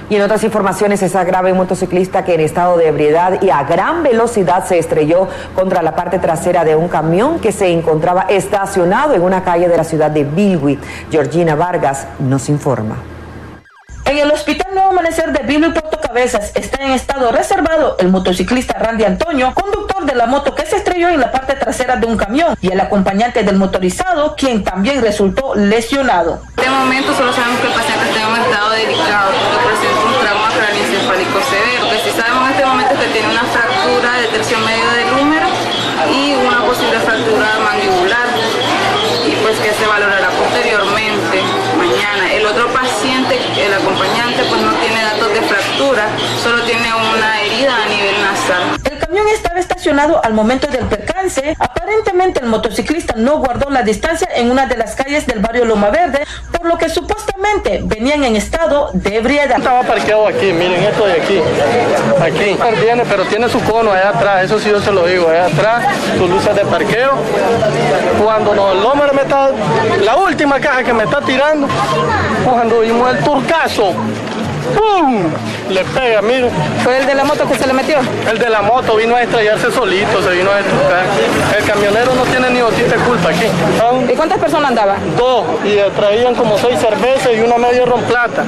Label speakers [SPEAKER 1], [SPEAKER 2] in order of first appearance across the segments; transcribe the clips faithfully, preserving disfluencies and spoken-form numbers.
[SPEAKER 1] Y en otras informaciones, esa grave motociclista que en estado de ebriedad y a gran velocidad se estrelló contra la parte trasera de un camión que se encontraba estacionado en una calle de la ciudad de Bilwi. Georgina Vargas nos informa.
[SPEAKER 2] En el Hospital Nuevo Amanecer de Bilwi Puerto Cabezas está en estado reservado el motociclista Randy Antonio, conductor de la moto que se estrelló en la parte trasera de un camión, y el acompañante del motorizado, quien también resultó lesionado.
[SPEAKER 3] De momento solo sabemos que el paciente está en un estado delicado porque presenta un trauma craneoencefálico severo. Lo que sí sabemos en este momento es que tiene una fractura de tercio medio del húmero y una posible fractura mandibular, y pues que se valorará posteriormente mañana. El otro paciente, el acompañante, pues no tiene datos de fractura, solo tiene una herida a nivel nasal.
[SPEAKER 2] El camión estaba estacionado al momento del percance. Aparentemente el motociclista no guardó la distancia en una de las calles del barrio Loma Verde, por lo que supuestamente venían en estado de ebriedad.
[SPEAKER 4] Estaba parqueado aquí, miren esto de aquí, aquí, viene, pero tiene su cono allá atrás, eso sí yo se lo digo, allá atrás, sus luces de parqueo. Cuando no, el hombre me está, la última caja que me está tirando, cuando vimos el turcazo, ¡pum!, le pega, mire.
[SPEAKER 2] ¿Fue el de la moto que se le metió?
[SPEAKER 4] El de la moto vino a estrellarse solito, se vino a estrucar. El camionero no tiene ni gotita de culpa aquí.
[SPEAKER 2] ¿Y cuántas personas andaban?
[SPEAKER 4] Dos, y traían como seis cervezas y una media romplata.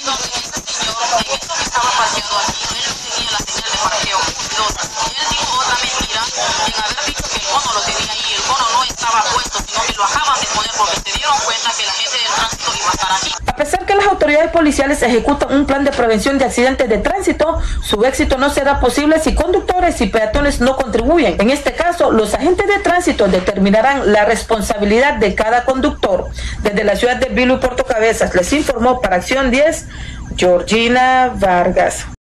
[SPEAKER 2] A pesar que las autoridades policiales ejecutan un plan de prevención de accidentes de tránsito, su éxito no será posible si conductores y peatones no contribuyen. En este caso, los agentes de tránsito determinarán la responsabilidad de cada conductor. Desde la ciudad de Bilwi Puerto Cabezas les informó para Acción diez, Georgina Vargas.